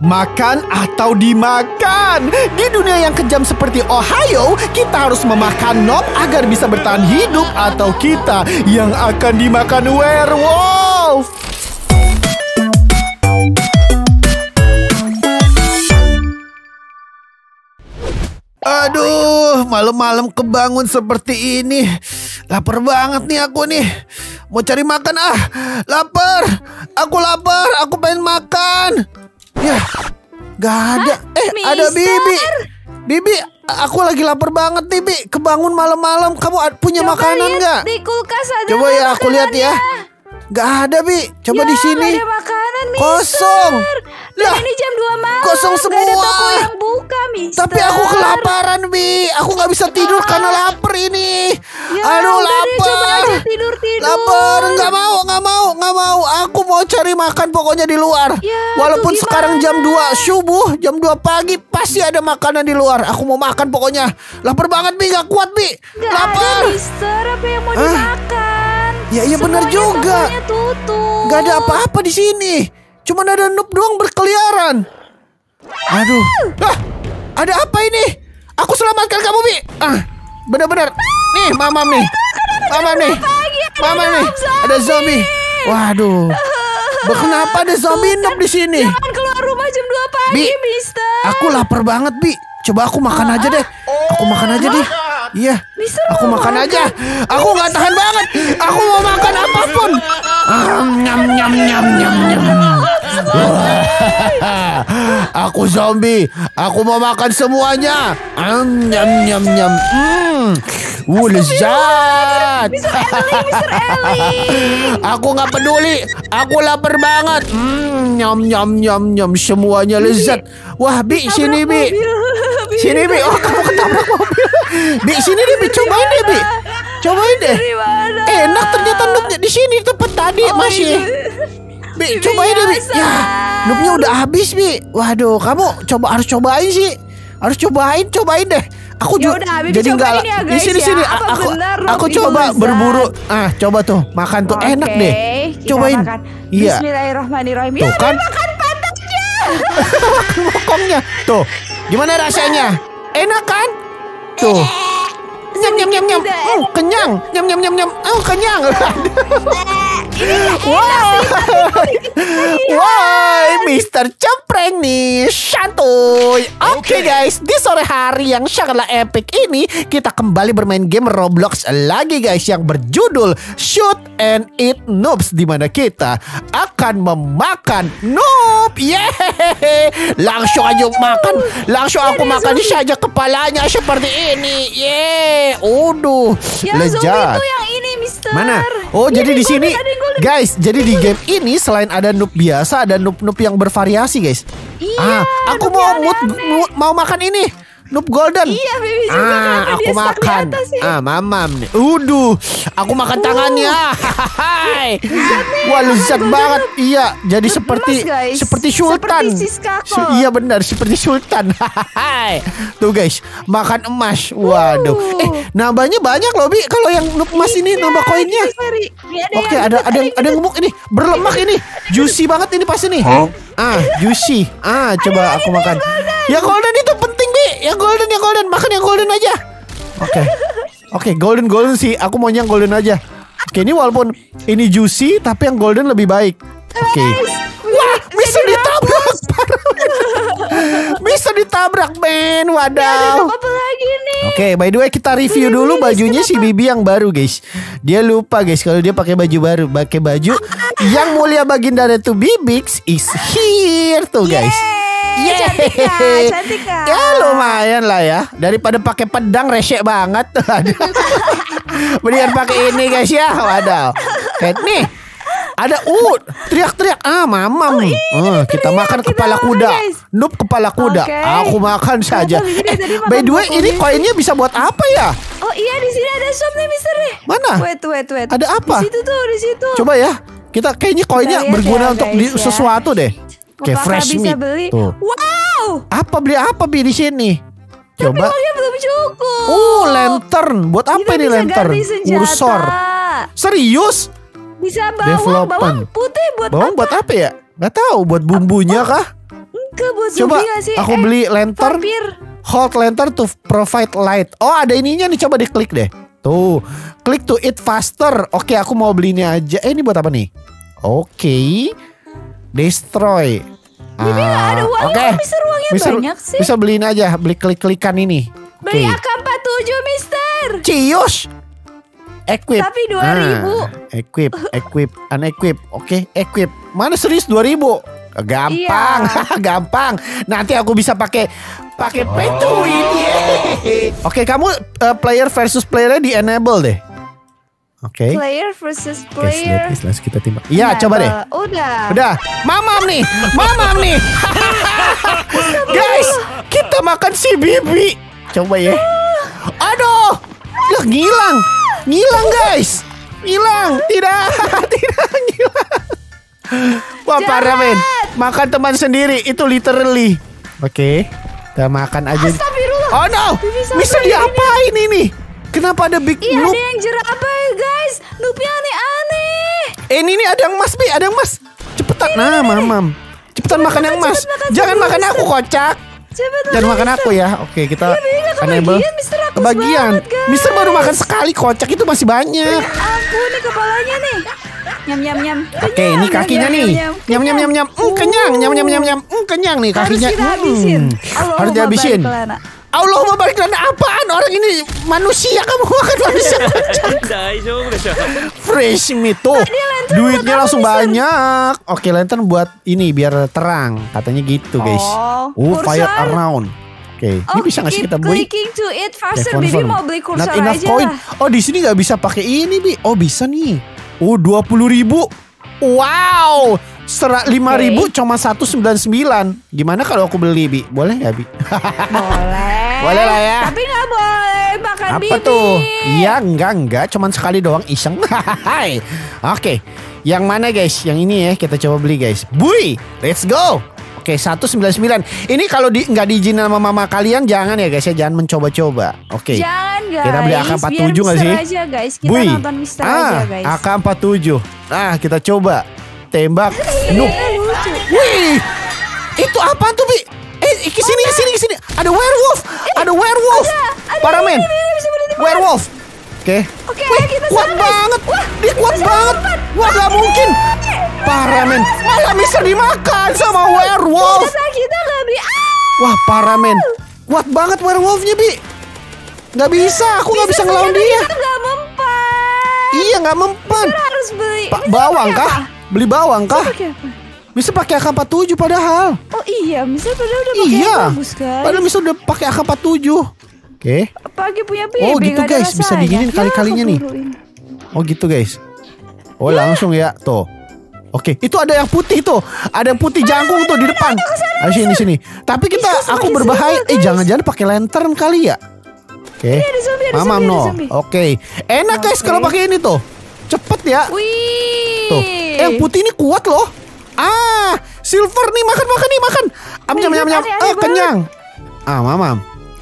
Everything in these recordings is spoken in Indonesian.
Makan atau dimakan. Di dunia yang kejam seperti Ohio, kita harus memakan Nob agar bisa bertahan hidup, atau kita yang akan dimakan werewolf. Aduh, malam-malam kebangun seperti ini. Lapar banget nih aku nih. Mau cari makan ah. Lapar. Aku lapar. Aku pengen makan. Ya, gak ada. Ada Bibi. Bibi, aku lagi lapar banget nih, Bi. Kebangun malam-malam. Kamu punya makanan gak? Di kulkas ada. Coba ya aku lihat ya. Gak ada, Bi. Coba ya, di sini. Gak ada makanan, Mister. Kosong. Lah, ini jam 2 malam. Kosong semua. Gak ada toko yang buka, Mister. Tapi aku kelaparan, Bi. Aku gak bisa tidur karena lapar ini. Ya, Aduh, lapar. Coba lapar. aja tidur. Lapar. Gak mau. Aku mau cari makan pokoknya di luar. Ya, walaupun sekarang jam 2 subuh, jam 2 pagi pasti ada makanan di luar. Aku mau makan pokoknya. Lapar banget, Bi. Gak kuat, Bi. Gak lapar. ada, Mister. Apa yang mau dimakan? Ya, iya benar juga. Semuanya tutup. Gak ada apa-apa di sini. Cuman ada noob doang berkeliaran. Aduh. Ada apa ini? Aku selamatkan kamu, Bi. Benar-benar. Nih, Mamam nih. Ada zombie. Waduh. Kenapa ada zombie noob di sini? Jangan keluar rumah jam 2 pagi, Bi, Mister. aku lapar banget, Bi. Coba aku makan aja deh. Aku makan aja deh. Iya. Mister, Aku makan aja. Aku nggak tahan banget. Aku mau makan apapun. Nyam. Aku zombie. Aku mau makan semuanya. Nyam. Lezat. Mister Eli. Aku nggak peduli. Aku lapar banget. Nyam. Semuanya lezat. Wah, Bi, sini, Bi. Sini, Bi. Oh, kamu ketabrak mobil. Bi, sini deh, Bi. Cobain deh, Bi. Cobain deh. Enak ternyata noobnya di sini tempat tadi masih. Bi, cobain deh, Bi. Ya, noobnya udah habis, Bi. Waduh, kamu harus cobain sih. Harus cobain deh. Aku juga jadi enggak di sini. Aku coba berburu. Coba tuh makan tuh enak deh. Cobain. Iya. Bismillahirrahmanirrahim. Tuh kan. Makan pantatnya. Makan bokongnya. Tuh. Gimana rasanya? Enak kan? Tuh. Nyam. Kenyang. Nyam. Oh, kenyang. Wah, Mister Cempreng nih, santuy. Oke guys, di sore hari yang sangatlah epic ini kita kembali bermain game Roblox lagi guys, yang berjudul Shoot and Eat Noobs, di mana kita akan memakan noob. Yeay, langsung aja makan. Langsung aku makan saja kepalanya seperti ini. Yeay, lezat. Itu yang ini, Mister. Mana? Oh, jadi di sini guys, jadi di game ini selain ada noob biasa, ada noob yang bervariasi, guys. Iya. Aku mau makan ini. Noob golden. Iya, Bibi juga kan. Aku makan. Mamam nih. Aku makan tangannya. Wah, lezat banget. Iya, jadi seperti sultan. Iya benar, seperti sultan. Tuh guys, makan emas. Waduh. Nambahnya banyak loh, Bi. Kalau yang noob emas ini nambah koinnya. Oke, ada yang gemuk ini. Berlemak ini. Juicy banget ini pas ini. Juicy. Coba aku makan. Ya golden itu penting, Bi. Yang golden. Makan yang golden aja. Oke, golden sih. Aku maunya yang golden aja. Oke, ini walaupun ini juicy, tapi yang golden lebih baik. Oke. Wah, bisa ditabrak. Bisa ditabrak, men. Wadaw. Oke, by the way kita review dulu bajunya si Bibi yang baru, guys. Dia lupa, guys, kalau dia pakai baju baru. Pakai baju yang mulia baginda Ratu Bibix is here tuh, guys. Cantik kan? Ya lumayan lah ya. Daripada pakai pedang resek banget. Mendingan pakai ini, guys ya. Wadaw. Nih. Ada teriak-teriak. Mamam. Kita makan kepala kuda. Noob kepala kuda. Aku makan saja. By the way, ini koinnya bisa buat apa ya? Oh iya, di sini ada shop nih, Mister nih. Mana? Wait. Ada apa? Di situ. Coba ya. Kita kayaknya koinnya berguna untuk sesuatu deh. Kayak fresh meat. Tuh. Wow. Beli apa, Bi, di sini? Coba. Tapi belum cukup. Lantern. Buat apa ini lantern? Ursor. Serius? Bisa bawang putih buat Bawang apa? Buat apa ya? Nggak tahu. Buat bumbunya kah? Enggak, buat Coba zombie gak sih? aku beli lantern. Vampir. Hold lantern to provide light. Oh, ada ininya nih, coba diklik deh. Tuh, klik to eat faster. Oke, aku mau beli ini aja. Ini buat apa nih? Oke. Destroy. Bibi gak ada uangnya. Oke. Mister uangnya banyak sih. Bisa beli ini aja, beli klik-klikan ini. Beli AK-47 Mister. Cius. Equip. Tapi 2.000. Equip, unequip. Oke, equip. Mana serius 2.000? Gampang, Iya. gampang. Nanti aku bisa pakai pay to win. Oke, kamu player versus playernya di enable deh. Oke. Player versus Oke, player. let's kita timbang. Iya, coba deh. Udah. Mamam nih. Guys, kita makan si Bibi. Coba ya. Aduh, ya ngilang guys. Ngilang, tidak ngilang. Wah, parah men. Makan teman sendiri itu literally. Oke, kita makan aja. Astagfirullah. Oh no, bisa diapain ini? Kenapa ada big Iya, noob? ada yang jerapah ya guys. Noobnya aneh-aneh. Ini ada yang emas, Bi, ada yang emas. Cepetan, mamam. Cepetan makan yang emas. Jangan makan aku, kocak. Jangan makan aku ya. Oke, kita enable. Kebagian. Mister baru makan sekali, kocak itu masih banyak. Ampun, nih kepalanya nih. Nyam. Oke, ini kakinya nih. Nyam. Kenyang. Nyam. Kenyang nih kakinya. Harus kita habisin. Harus dihabisin. Allahumma barik lana, apaan? Orang ini manusia, kamu makan manusia. Fresh meat tuh. Duitnya langsung banyak. Oke, lantern buat ini biar terang. Katanya gitu, guys. Fire around. Oke, ini bisa nggak sih kita beli? Clicking to it faster, Bibi mau beli kursor Not enough aja coin. lah. Oh, di sini nggak bisa pakai ini, Bi. Oh, bisa nih. 20.000. Wow. 5.000 cuma 199. Gimana kalau aku beli, Bi? Boleh nggak, Bi? Boleh lah ya. Tapi nggak boleh makan Apa Bibi. tuh? Iya, enggak. Cuman sekali doang iseng. Oke. Yang mana, guys? Yang ini ya, kita coba beli, guys. Bui, let's go. Oke, 199. Ini kalau nggak diizinin sama mama kalian, jangan ya, guys ya. Jangan mencoba-coba. Oke. Jangan, guys. Kita beli AK-47 nggak sih? Aja, guys. Kita Bui. nonton Mister aja, guys. AK-47. Kita coba. Tembak. Lucu. Wih, itu apa tuh, Bi? Kesini. Ada werewolf. Parah, men. Werewolf. Oke. Wih, kita kuat sana, banget. Dia kuat banget. Wah, gak mungkin. Parah, men. Malah bisa dimakan sama werewolf. Kita nggak beli. Wah, parah, men. Kuat banget werewolfnya, Bi. Gak bisa, aku gak bisa ngelawan dia. Kita nggak mempan. Iya, gak mempan. Kita harus beli. Bawang kah? Beli bawang kah? Pakai apa? Bisa pakai AK-47 padahal. Oh iya, misalnya padahal udah pakai Iya. yang bagus, guys. Padahal bisa udah pakai AK-47. Oke. Pagi punya Bibi. Oh, gitu, nggak ada guys. Bisa rasanya. diginin kali-kalinya nih. keburuin. Oh, gitu, guys. Oh, langsung ya. Tuh. Oke, itu ada yang putih tuh. Ada yang putih jangkung tuh di depan. Ayo sini. Tapi aku berbahaya. Jangan-jangan pakai lantern kali ya. Oke. ada zombie, ada Mamam zombie, ada no. zombie. Oke. Enak, guys, kalau pakai ini tuh. Cepet ya. Wih. Tuh. Yang putih ini kuat loh. Silver nih, makan. Nyam. aneh Kenyang. Mamam.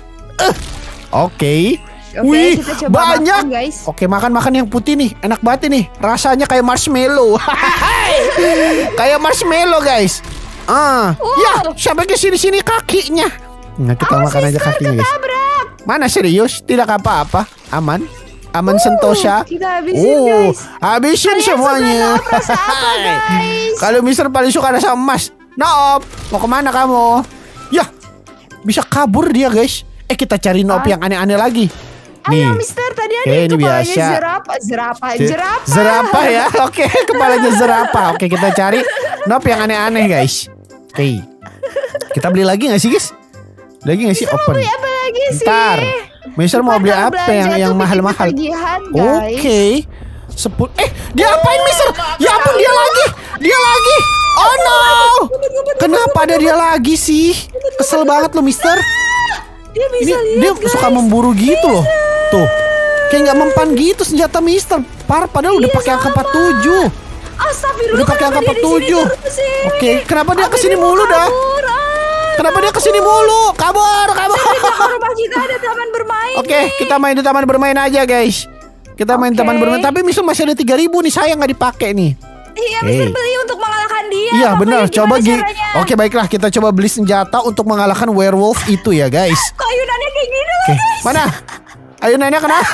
Oke. Oke, Wih, kita coba banyak. makan, guys. Oke, makan yang putih nih. Enak banget ini. Rasanya kayak marshmallow. Kayak marshmallow, guys. Ya, sampai ke sini kakinya. Nah, kita makan aja kakinya, guys. Ketabrak. Mana serius? Tidak apa-apa. Aman sentosa. Kita habisin, guys. Habisin Kalian semuanya. suka Noop rasa apa, guys? Kalau Mister paling suka rasa emas. Noop, mau kemana kamu? Ya, bisa kabur dia, guys. Kita cari Noop yang aneh-aneh lagi. Ayo, Mister, tadi ada Oke, yang ini kepalanya biasa. jerapah. Jerapah ya. Oke, kepalanya jerapah. Oke, kita cari Noop yang aneh-aneh, guys. Oke. Kita beli lagi gak sih, guys? Lagi gak sih? Open. Beli apa lagi sih? Ntar Mister mau beli Kalau apa belanja yang tuh mahal-mahal? bikin tagihan, guys. Oke. Dia apain, Mister? Ya ampun, dia lagi. Oh no. Kenapa ada dia lagi sih? Kesel banget lo, Mister. Dia bisa Ini lihat, dia suka memburu gitu loh. Tuh. Kayak nggak mempan gitu senjata Mister. Padahal udah pakai AK-47. Astagfirullah. Udah pakai AK-47. Oke, kenapa dia kesini mulu dah? Kenapa dia kesini mulu? Kabur. Rumah kita ada taman bermain. Oke, kita main di taman bermain aja, guys. Kita main taman bermain. Tapi Mister masih ada 3.000 nih, sayang nggak dipakai nih. Iya, Mister beli untuk mengalahkan dia. Iya benar. Coba caranya? Oke baiklah, kita coba beli senjata untuk mengalahkan werewolf itu ya guys. Kok ayunannya kayak gini loh Oke, guys? mana? Ayunannya kenapa?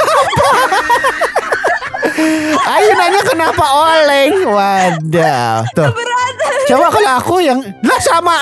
Ayunannya kenapa oleng? Waduh. Tuh. Coba kalau aku yang lah sama.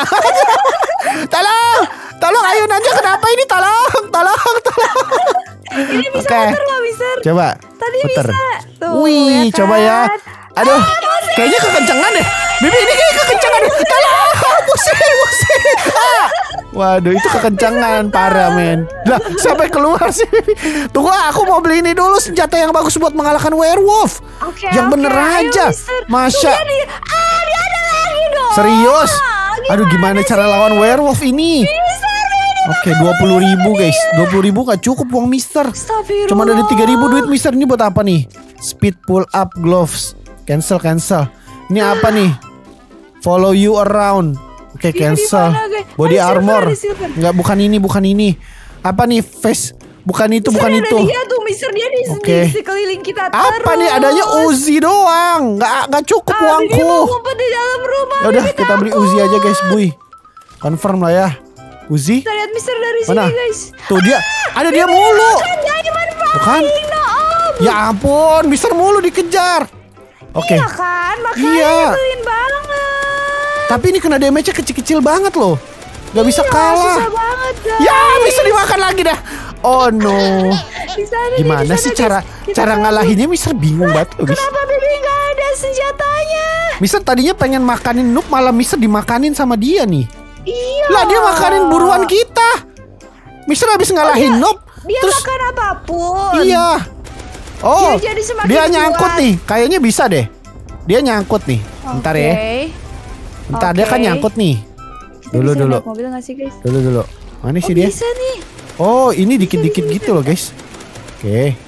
Tolong ayunannya kenapa ini? Tolong. Ini bisa muter nggak bisa? Coba. Tadi puter. bisa. Tuh, Wih, ya kan? coba ya. Aduh, kayaknya kekencangan deh. Bibi ini kayak kekencangan deh. Tolong, pusing. Waduh, itu kekencangan parah men. Lah, sampai keluar sih. Tunggu, aku mau beli ini dulu senjata yang bagus buat mengalahkan werewolf. Yang bener aja. Masya. Dia ada lagi dong. Serius? Aduh, gimana cara lawan werewolf ini? Oke, 20.000 guys. 20.000 gak cukup uang Mister. Cuma ada 3.000 duit Mister. Ini buat apa nih? Speed pull up gloves. Cancel. Ini apa nih? Follow you around. Oke, cancel. Body armor. Enggak, bukan ini. Apa nih? Face. Bukan itu. Dia tuh Mister, dia di sekeliling kita terus. Apa nih? Adanya Uzi doang. Nggak cukup uangku. Mau ngumpet di dalam rumah. Udah, kita beli Uzi aja guys, Buy. Confirm lah ya. Uzi. Kita lihat Mister dari mana? sini guys. Tuh dia. Ada dia mulu. Bukan? Ya ampun, Mister mulu dikejar. Oke. Iya kan? Makanya nyebelin banget. Tapi ini kena damage-nya kecil-kecil banget loh. Gak bisa kalah. Susah banget guys. Ya, bisa dimakan lagi dah. Oh no. Gimana sih cara ngalahinnya? Mister bingung banget loh guys. Kenapa Bibi gak ada senjatanya? Mister tadinya pengen makanin Noob, malah Mister dimakanin sama dia nih. Iya. Lah dia makanin buruan kita. Mister habis ngalahin Noob. Dia terus makan apapun. Iya. Oh, Dia jadi semakin dia nyangkut kuat. nih. Kayaknya bisa deh. Dia nyangkut nih. Bentar ya. Bentar, dia kan nyangkut nih. Dulu. Mobil gak sih guys? Dulu. Mana sih dia? Bisa nih. Oh, ini dikit-dikit gitu loh guys. Oke.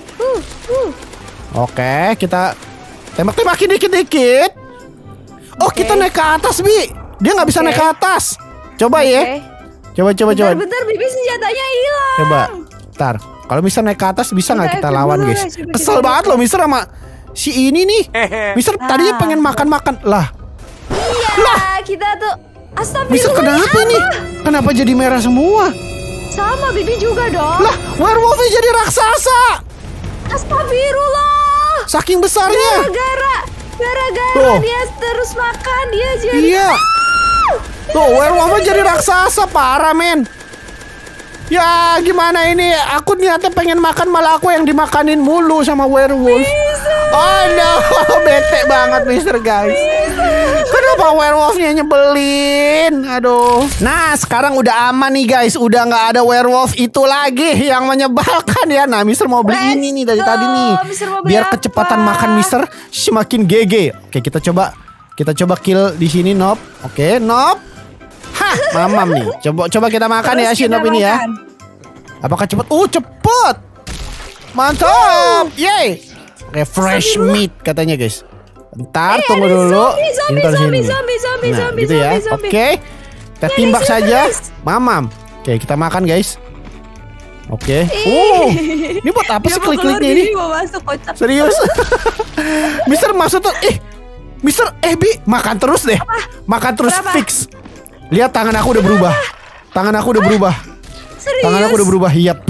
Oke, kita tembak-tembakin dikit-dikit. Oh, kita naik ke atas, Bi. Dia nggak bisa naik ke atas. Coba ya. Coba. Bentar, Bibi senjatanya hilang. Coba. Ntar. Kalau Mister naik ke atas bisa nggak kita lawan guys? Kesel banget loh Mister sama si ini nih. Mister tadinya pengen makan lah. Iya, kita tuh. Astagfirullah. Mister kenapa ini? Kenapa jadi merah semua? Sama Bibi juga dong. Lah, werewolfnya jadi raksasa. Astagfirullah. Saking besarnya. Gara-gara dia terus makan, dia jadi. Iya. Tuh, werewolfnya jadi raksasa, parah men. Ya gimana ini? Aku niatnya pengen makan, malah aku yang dimakanin mulu sama werewolf. Oh no, bete banget Mister guys. Kenapa werewolfnya nyebelin? Aduh. Nah sekarang udah aman nih guys. Udah nggak ada werewolf itu lagi yang menyebalkan ya. Nah Mister mau beli ini nih dari tadi nih. Biar kecepatan makan Mister semakin GG. Oke, kita coba kill di sini Noob. Oke, Noob. Hah, mamam nih. Coba kita makan ya si Noob ini ya. Apakah cepet? Cepet. Mantap. Yeay. Refresh meat katanya guys. Bentar, tunggu dulu. Zombie, gitu ya. Oke. Kita timbak saja. Mamam. Oke, kita makan guys. Oke. Ini buat apa sih klik-kliknya ini? Serius? Mister maksudnya Mister Bi, makan terus deh. Makan terus fix. Lihat tangan aku udah berubah. Tangan aku udah berubah. Yap.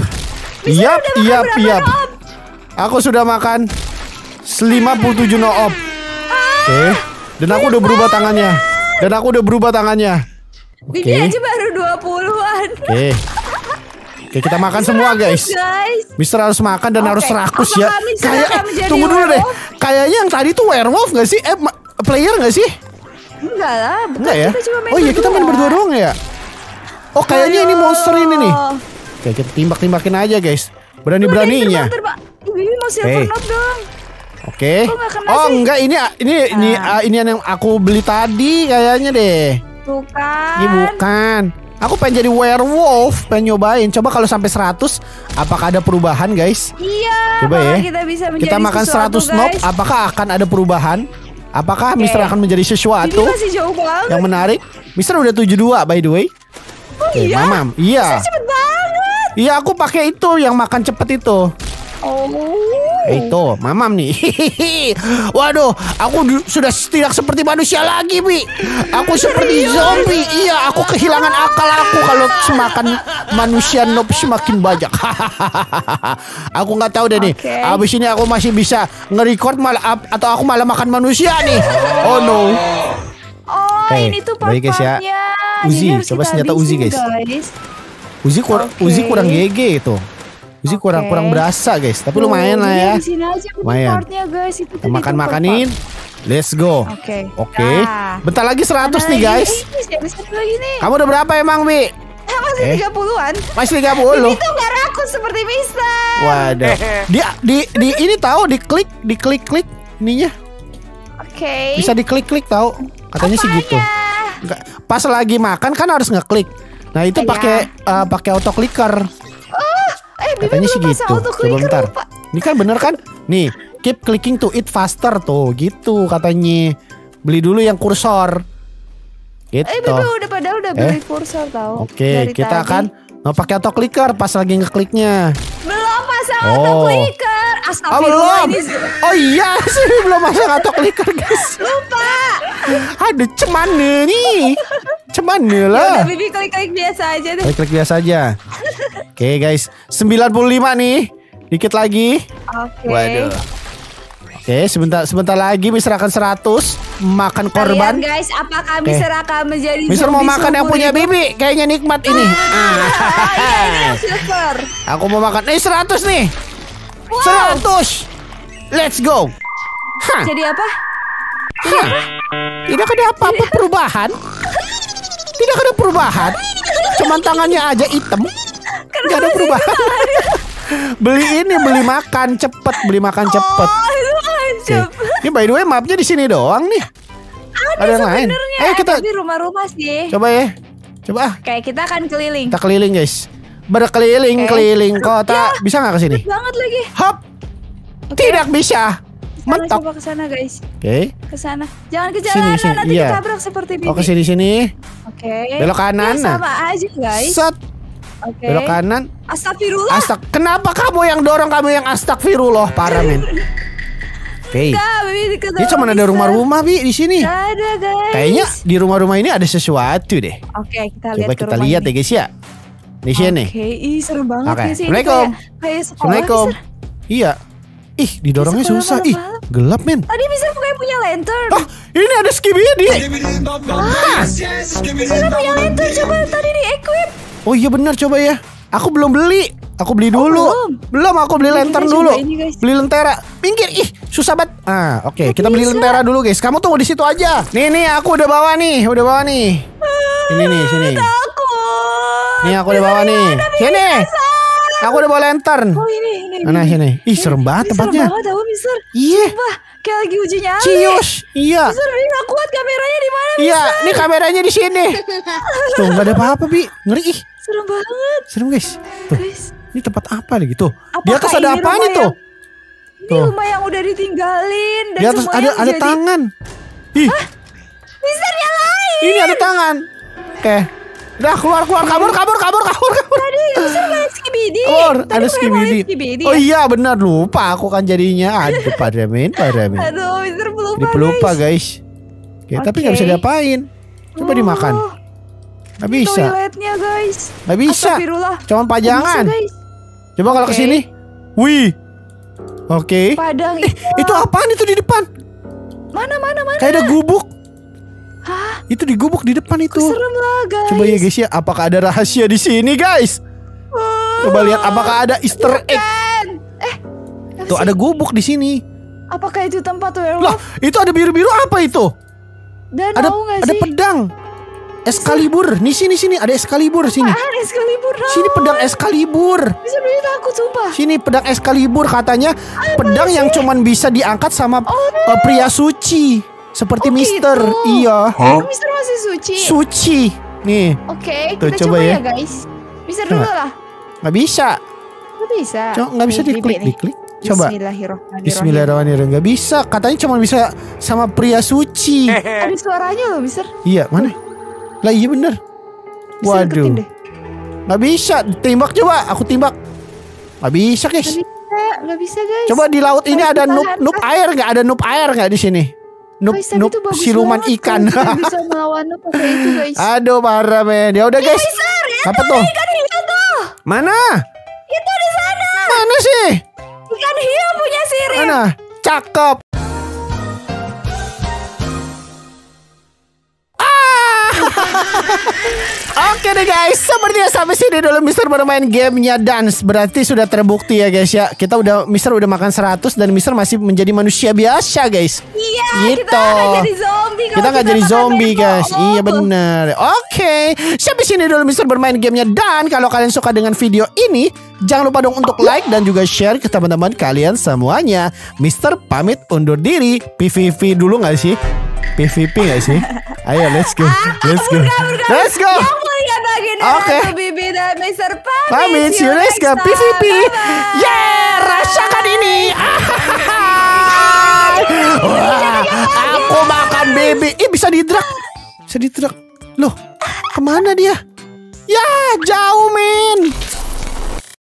Aku sudah makan 57 no-op. Oke. Dan aku udah berubah tangannya. Bibi aja baru 20-an. Oke, kita makan semua guys. Mister harus makan dan harus rakus ya. Tunggu dulu deh. Kayaknya yang tadi tuh werewolf gak sih? Player gak sih? Enggak lah, enggak ya? Oh iya, kita main berdua doang ya? Oh kayaknya ini monster ini nih. Oke, kita timbak-timbakin aja guys. Berani-beraninya. Bibi mau silver knob dong. Oke. Oh enggak, ini yang aku beli tadi kayaknya deh. Bukan. Ini bukan. Aku pengen jadi werewolf, pengen nyobain. Coba kalau sampai 100, apakah ada perubahan guys? Iya. Coba ya. Kita makan 100 knob, apakah akan ada perubahan? Apakah Mister akan menjadi sesuatu yang menarik? Mister udah 72 by the way. Iya. Mamam. Iya. Cepet banget. Iya, aku pakai itu yang makan cepet itu. Oh. Itu, mamam nih. Waduh, aku sudah tidak seperti manusia lagi, Bi. Aku seperti zombie. Iya, aku kehilangan akal aku kalau semakan manusia noob semakin banyak. Aku nggak tahu deh nih. Abis ini aku masih bisa nge-record malah atau aku malah makan manusia nih. Oh no. Oh, ini tuh part-partnya. Uzi, coba senjata Uzi, guys. Uzi kurang GG itu. Uzi kurang berasa, guys. Tapi lumayan lah ya. Lumayan. Makan-makanin. Let's go. Oke. Bentar lagi 100 nih, guys. Kamu udah berapa emang, Bi? Masih 30-an. Masih 30. Itu gak rakun seperti Mister. Waduh. Di ini tahu diklik ininya. Oke. Bisa diklik tahu. Katanya sih gitu. Pas lagi makan kan harus ngeklik. Nah, itu pakai auto clicker. Katanya sih gitu. Coba bentar. Ini kan bener kan? Nih, keep clicking to eat faster tuh, gitu katanya. Beli dulu yang kursor. Gitu. udah beli kursor tahu. Oke, kita akan pakai auto clicker pas lagi ngekliknya. Belum pasang auto clicker. Astagfirullah. Oh iya sih, belum pasang auto clicker, guys. Lupa. Aduh, cemana nih? Cemana lah. Udah, Bibi klik biasa aja deh. Klik biasa aja. Oke, guys, 95 nih. Dikit lagi. Oke. Waduh. Oke, sebentar lagi Mister akan 100 makan korban. Kalian guys, apakah Mister akan menjadi Mister mau makan yang punya Bibi? Kayaknya nikmat ini. Iya, silver. Aku mau makan. 100 nih. 100. Let's go. Hah. Jadi apa? Tidak ada apa-apa perubahan. Tidak ada perubahan. Cuman tangannya aja hitam. Gak ada perubahan. beli makan cepet. Ini by the way mapnya di sini doang nih. Ada yang lain. Ayo kita di rumah-rumah sih. Coba ya. Coba. Kayak kita akan keliling. Kita keliling, guys. Berkeliling kota. Bisa nggak ke sini? Banget lagi. Hop. Tidak bisa. Mentok. Coba ke sana, guys. Oke. Ke sana. Jangan ke jalanan, nanti ditabrak seperti Bibi. Oke, sini. Oke. Belok kanan. Sama aja, guys. Set. Oke. Belok kanan. Astagfirullah. Kenapa kamu yang dorong, kamu yang astagfirullah, parah men. Oke. Ini cuma ada rumah-rumah, Bi, di sini. Gak ada, guys. Kayaknya di rumah-rumah ini ada sesuatu deh. Oke, Coba kita lihat ya, guys ya. Di sini. Oke, serem banget Oke. sih. Assalamualaikum. Assalamualaikum. Iya. Ih, didorongnya susah. Ih, gelap men. Tadi Mister punya lantern. Ah, ini ada Skibidi. Mister punya lantern, coba tadi di equip. Oh iya benar, coba ya. Aku belum beli. Aku beli dulu. Belum, aku beli lantern dulu. Beli lentera. Minggir. Ih, susah banget. Oke, kita beli lentera dulu, guys. Kamu tunggu di situ aja. Nih, aku udah bawa nih. Ini nih, sini. Nih, aku udah bawa nih. Sini. Aku udah bawa lantern. Oh, ini. Mana sini? Ih, serem banget tempatnya. Serem banget tahu, Mister. Iya. Sumpah, kayak lagi uji nyali. Cius. Iya. Mister, nggak kuat kameranya di mana, Mister? Iya, ini kameranya di sini. Tuh, nggak ada apa-apa, Bi. Ngeri. Ih. Serem banget. Serem, guys. Tuh. Guys. Ini tempat apa nih gitu? Di atas ada apaan itu? Ini rumah yang udah ditinggalin dan di atas ada tangan. Ih. Mister nyalain. Ini ada tangan. Oke. Udah keluar kabur. Tadi Mister main Skibidi. Ada Skibidi. Oh iya benar, lupa aku kan jadinya. Aduh Paramin. Aduh Mister pelupa guys. Oke, tapi nggak bisa diapain. Coba dimakan. Nggak bisa. Toiletnya guys. Nggak bisa. Cuman pajangan. Coba kalau kesini. Wih. Oke. Padang. Itu apaan itu di depan? Mana? Kayak ada gubuk. Hah? Itu digubuk di depan itu. Serem lah guys. Coba ya guys ya, apakah ada rahasia di sini guys? Coba lihat apakah ada Easter egg. Tuh ada gubuk di sini. Apakah itu tempat werewolf? Lah, itu ada biru-biru apa itu? Dan ada pedang. Excalibur. Nih sini ada Excalibur sini. Excalibur. Sini pedang Excalibur. Bisa beli takut sumpah. Sini pedang Excalibur katanya pedang yang cuman bisa diangkat sama pria suci. Seperti Mister. Gitu. Iya. Mister masih suci. Suci. Nih. Oke, tuh, kita coba ya guys. Mister dulu lah. Nggak bisa. Nggak bisa diklik. Coba. Bismillahirrahmanirrahim. Nggak bisa. Katanya cuma bisa sama pria suci. Ada suaranya loh, Mister. Iya, mana? Lah iya bener. Waduh. Nggak bisa. Tembak coba. Aku tembak. Nggak bisa guys. Nggak bisa guys. Coba di laut ini ada noob air nggak? Ada noob air nggak di sini? Noob siluman ikan. Kita bisa melawan noob pakai itu guys. Aduh parah men. Ya udah guys. Apa tuh? Ikan hiu tuh. Mana? Itu di sana. Mana sih? Ikan hiu punya sirip. Mana? Cakep. Oke deh guys, sepertinya sampai sini dulu Mister bermain gamenya Dance. Berarti sudah terbukti ya guys ya. Mister udah makan 100 dan Mister masih menjadi manusia biasa guys. Iya, gitu. kita nggak jadi zombie. Kita nggak jadi zombie guys. Iya benar. Oke, sampai sini dulu Mister bermain gamenya. Dan kalau kalian suka dengan video ini, jangan lupa dong untuk like dan juga share ke teman-teman kalian semuanya. Mister pamit undur diri. PVP dulu nggak sih? PVP gak sih? Ayo let's go. Let's go. Let's go. Oke. Bibi dan Mister pamit. See you next time. PVP. Yeah, rasakan ini. Wah, aku makan Bibi. Ih bisa didrak. Bisa didrak. Loh, kemana dia? Ya, jauh.